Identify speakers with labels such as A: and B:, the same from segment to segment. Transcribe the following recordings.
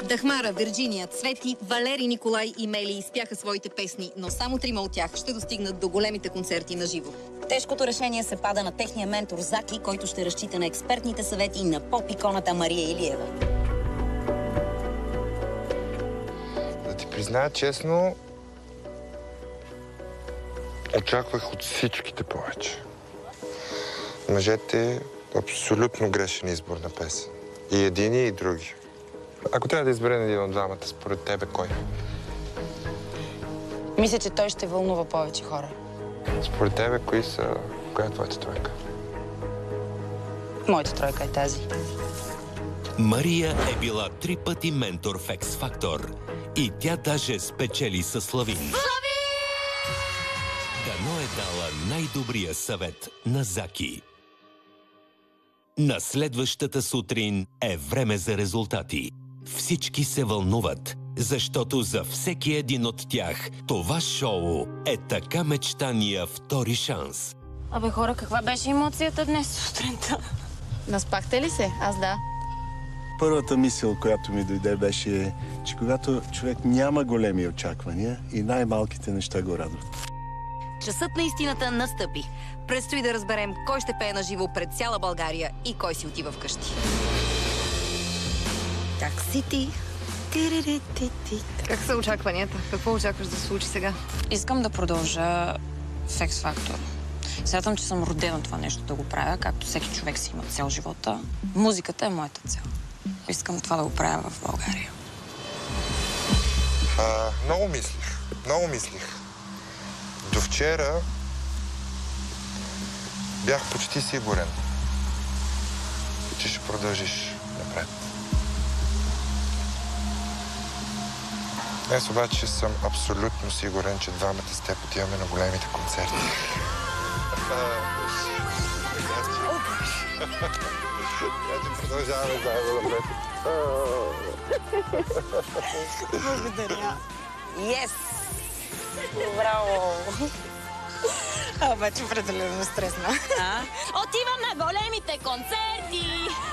A: Дахмара, Вирджиния, Цвети, Валери, Николай и Мели изпяха своите песни, но само 3 от тях ще достигнат до големите концерти на живо.
B: Тежкото решение се пада на техния ментор Заки, който ще разчита на експертните съвети на поп-иконата Мария Илиева.
C: Да ти призная честно, очаквах от всичките повече. Мъжете абсолютно грешен избор на песен. И едини, и други. Ако трябва да изберем един от двамата, според тебе кой?
D: Мисля, че той ще вълнува повече хора.
C: Според тебе, коя е твоята тройка?
D: Моята тройка е тази.
E: Мария е била 3 пъти ментор в X Factor. И тя даже спечели със Славин. Славин! Дано е дала най-добрия съвет на Заки. На следващата сутрин е време за резултати. Всички се вълнуват, защото за всеки един от тях това шоу е така мечтания втори шанс.
D: Абе хора, каква беше емоцията днес сутринта? Наспахте ли се? Аз да.
F: Първата мисъл, която ми дойде, беше, че когато човек няма големи очаквания и най-малките неща го радват.
A: Часът на истината настъпи. Предстои да разберем кой ще пее на живо пред цяла България и кой си отива вкъщи.
B: Таксити.
A: Как са очакванията? Какво очакваш да се случи сега?
D: Искам да продължа в X Factor. Смятам, че съм родена това нещо да го правя, както всеки човек си има цел живота. Музиката е моята цел. Искам това да го правя в България.
C: Много мислих. До вчера бях почти сигурен, че ще продължиш напред. Днес обаче съм абсолютно сигурен, че двамата с теб отиваме на големите концерти. Продължаваме заедно напред.
D: Благодаря. Yes! Браво! Обаче определено стресна.
B: Отивам на големите концерти!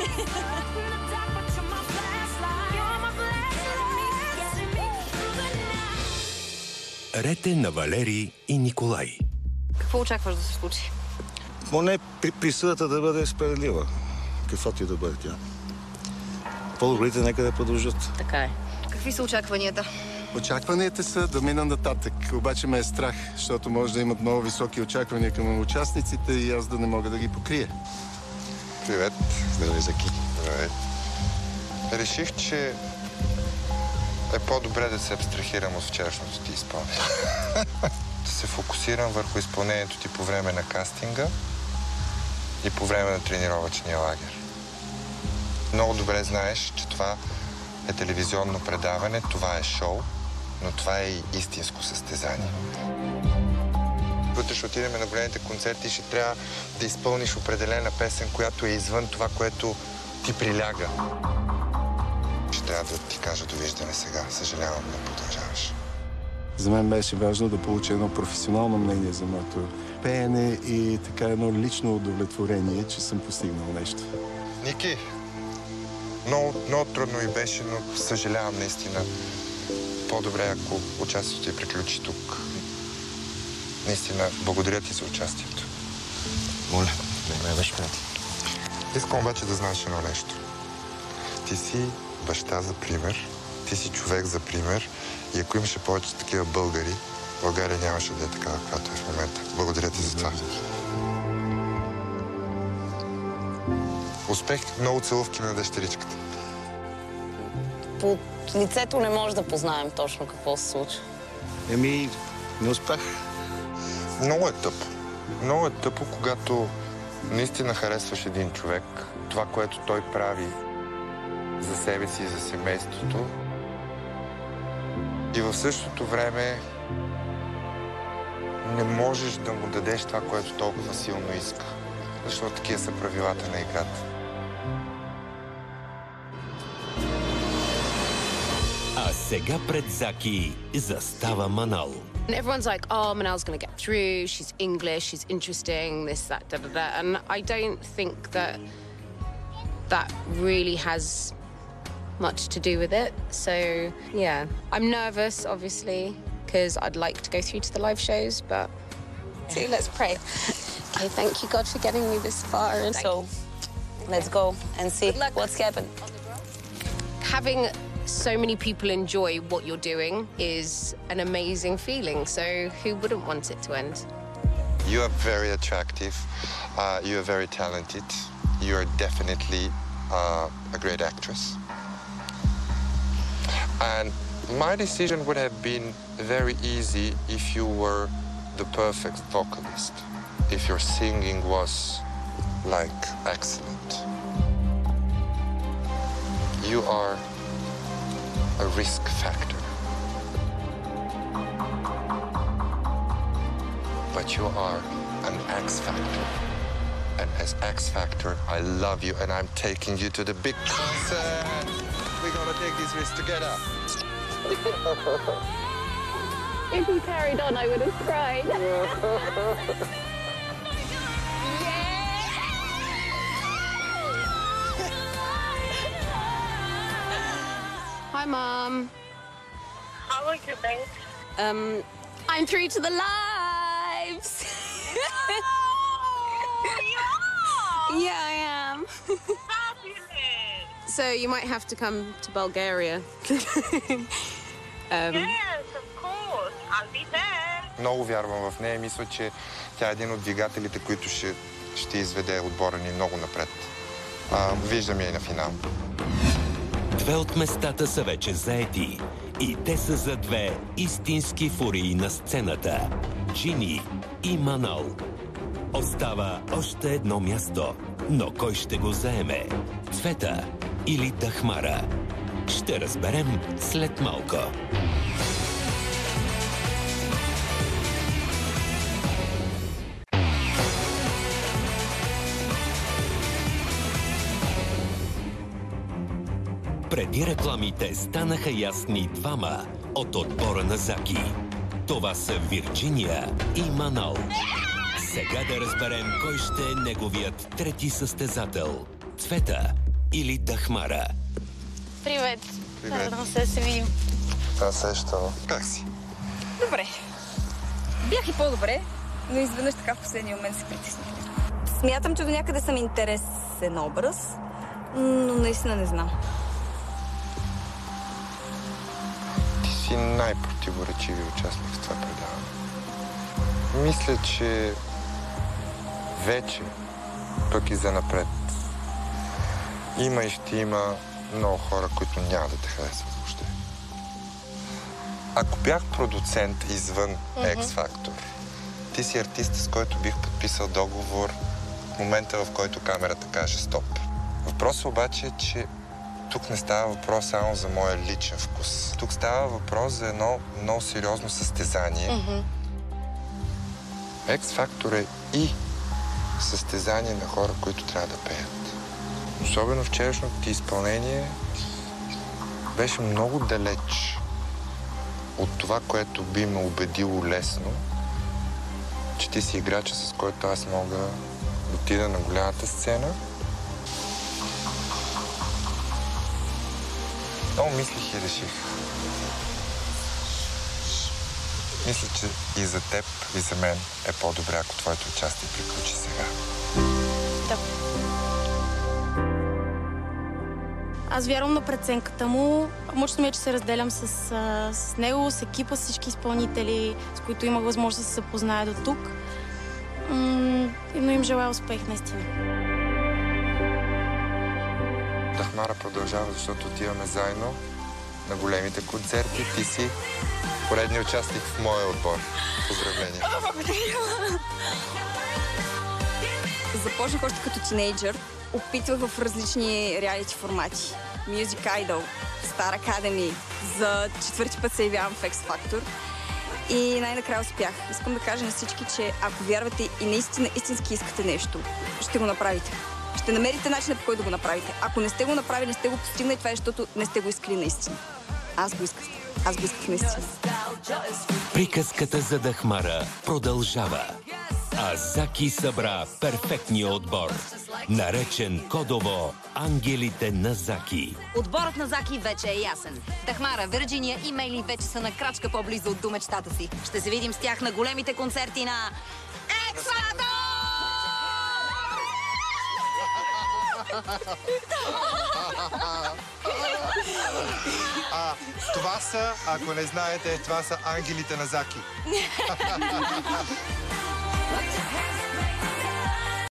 E: Ред е на Валери и Николай.
A: Какво очакваш да се случи?
F: Поне присъдата да бъде справедлива. Каквото и да бъде тя. По-добрите нека да продължат.
D: Така е.
A: Какви са очакванията?
F: Очакванията са да мина нататък. Обаче ме е страх, защото може да имат много високи очаквания към участниците и аз да не мога да ги покрия.
C: Привет.
F: Здравей, Заки.
C: Здравей. Реших, че е по-добре да се абстрахирам от вчерашното ти изпълнение. Да се фокусирам върху изпълнението ти по време на кастинга и по време на тренировъчния лагер. Много добре знаеш, че това е телевизионно предаване, това е шоу, но това е и истинско състезание. Утре ще отидем на големите концерти и ще трябва да изпълниш определена песен, която е извън това, което ти приляга. Ще трябва да ти кажа довиждане сега. Съжалявам да продължаваш.
F: За мен беше важно да получа едно професионално мнение за моето пеене и така едно лично удовлетворение, че съм постигнал нещо.
C: Ники, много трудно ми беше, но съжалявам наистина. По-добре, ако участието ти приключи тук. Наистина, благодаря ти за участието.
F: Моля, не ме беше приятел.
C: Искам обаче да знаеш едно нещо. Ти си баща за пример, ти си човек за пример и ако имаше повече такива българи, България нямаше да е такава, каквато е в момента. Благодаря ти за това. Успех, много целувки на дъщеричката.
B: По лицето не може да познаем точно какво се случва.
F: Не успях.
C: Много е тъпо. Много е тъпо, когато наистина харесваш един човек, това, което той прави за себе си и за семейството. И в същото време не можеш да му дадеш това, което толкова силно иска. Защото такива са правилата на играта.
E: А сега пред Заки застава Манал.
G: Everyone's like, oh, Manal's going to get through, she's English, she's interesting, this, that, da-da-da. And I don't think that really has much to do with it. So, yeah. I'm nervous, obviously, because I'd like to go through to the live shows, but see, let's pray. Okay, thank you, God, for getting me this far. And
B: So, let's go and see what's happened.
G: having so many people enjoy what you're doing is an amazing feeling. So who wouldn't want it to end?
C: You are very attractive. You are very talented. You are definitely a great actress. And my decision would have been very easy if you were the perfect vocalist, if your singing was, like, excellent. You are a risk factor. But you are an X Factor. And as X Factor, I love you and I'm taking you to the big concert. We're gonna take this risk together.
H: If he carried on, I would have cried.
G: Hi, Mom.
H: How are you, babe?
G: I'm through to the lives. Yeah, I am.
H: Fabulous.
G: So you might have to come to Bulgaria.
H: Yes, of course. I'll be there.
C: Много вярвам в нея. Мисля, че тя е един от двигателите, които ще изведе отбора ни много напред. Виждам я и на финал.
E: Две от местата са вече заети и те са за две истински фурии на сцената – Джини и Манал. Остава още едно място, но кой ще го заеме? Цвета или Дахмара? Ще разберем след малко. Преди рекламите станаха ясни двама от отбора на Заки. Това са Вирджиния и Манал. Сега да разберем кой ще е неговият трети състезател. Цвета или Дахмара?
I: Привет.
C: Привет.
I: Радвам се да се видим.
C: Също. Как си?
I: Добре. Бях и по-добре, но изведнъж така в последния момент се притеснах. Смятам, че до някъде съм интересен образ, но наистина не знам.
C: Ти си най-противоречивият участник в това предаване. Мисля, че вече, пък и занапред, има и ще има много хора, които няма да те харесват въобще. Ако бях продуцент извън X Factor, ти си артист, с който бих подписал договор в момента, в който камерата каже стоп. Въпросът обаче е, че тук не става въпрос само за моя личен вкус. Тук става въпрос за едно много сериозно състезание. X Factor е и състезание на хора, които трябва да пеят. Особено вчерашното ти изпълнение беше много далеч от това, което би ме убедило лесно, че ти си играча, с който аз мога да отида на голямата сцена. Много мислих и реших. Мисля, че и за теб, и за мен е по-добре, ако твоето участие приключи сега.
I: Да. Аз вярвам на преценката му. Мъчно ми е, че се разделям с него, с екипа, с всички изпълнители, с които имах възможност да се запозная до тук. Но им желая успех, наистина.
C: Дахмара продължава, защото отиваме заедно на големите концерти. Ти си поредният участник в моя отбор. Поздравления!
I: Започнах още като тинейджър. Опитвах в различни реалити формати. Music Idol, Star Academy. За четвърти път се явявам в X Factor. И най-накрая успях. Искам да кажа на всички, че ако вярвате и наистина истински искате нещо, ще го направите. Ще намерите начина, по който да го направите. Ако не сте го направили, не сте го постигнали, това е, защото не сте го искали наистина. Аз го исках. Аз го исках наистина.
E: Приказката за Дахмара продължава. А Заки събра перфектния отбор. наречен кодово Ангелите на Заки.
B: Отборът на Заки вече е ясен.
A: Дахмара, Вирджиния и Мейли вече са на крачка по-близо до мечтата си.
B: Ще се видим с тях на големите концерти на X Factor!
C: Това са, ако не знаете, това са ангелите на Заки.